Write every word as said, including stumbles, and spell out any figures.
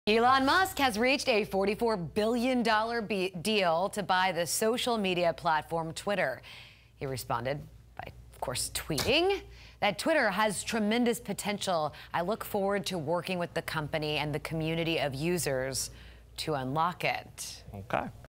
Elon Musk has reached a forty-four billion dollars deal to buy the social media platform Twitter. He responded by, of course, tweeting that Twitter has tremendous potential. I look forward to working with the company and the community of users to unlock it. Okay.